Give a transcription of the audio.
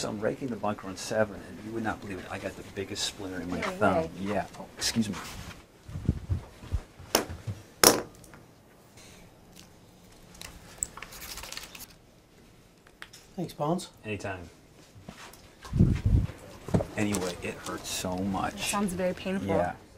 So I'm raking the bunker on 7, and you would not believe it. I got the biggest splinter in my No thumb. way. Yeah. Oh, excuse me. Thanks, Bones. Anytime. Anyway, it hurts so much. Sounds very painful. Yeah.